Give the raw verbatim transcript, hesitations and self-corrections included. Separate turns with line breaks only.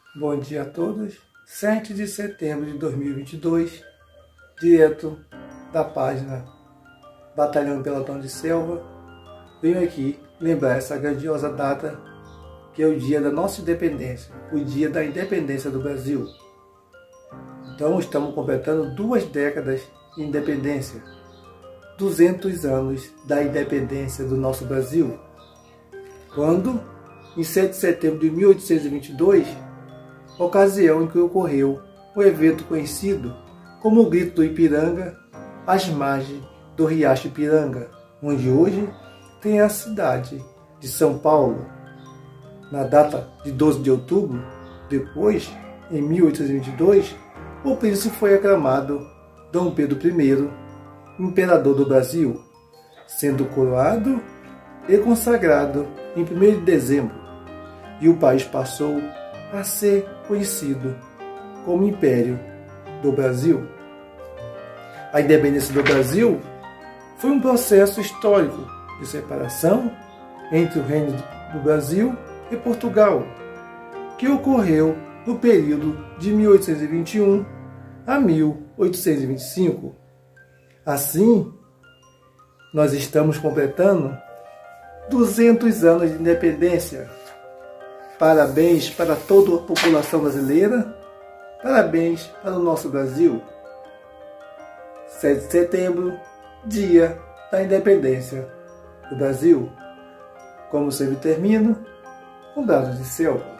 Bom dia a todos. sete de setembro de dois mil e vinte e dois, direto da página Batalhão Pelotão de Selva, venho aqui lembrar essa grandiosa data que é o dia da nossa independência, o dia da independência do Brasil. Então estamos completando duas décadas de independência, duzentos anos da independência do nosso Brasil, quando, em sete de setembro de mil oitocentos e vinte e dois, ocasião em que ocorreu o evento conhecido como o Grito do Ipiranga, às margens do Riacho Ipiranga, onde hoje tem a cidade de São Paulo. Na data de doze de outubro, depois, em mil oitocentos e vinte e dois, o príncipe foi aclamado Dom Pedro I, imperador do Brasil, sendo coroado e consagrado em primeiro de dezembro, e o país passou a ser conhecido como Império do Brasil. A independência do Brasil foi um processo histórico de separação entre o Reino do Brasil e Portugal, que ocorreu no período de mil oitocentos e vinte e um a mil oitocentos e vinte e cinco. Assim, nós estamos completando duzentos anos de independência. Parabéns para toda a população brasileira, parabéns para o nosso Brasil. sete de setembro, dia da independência do Brasil. Como sempre termino, com dados de selva.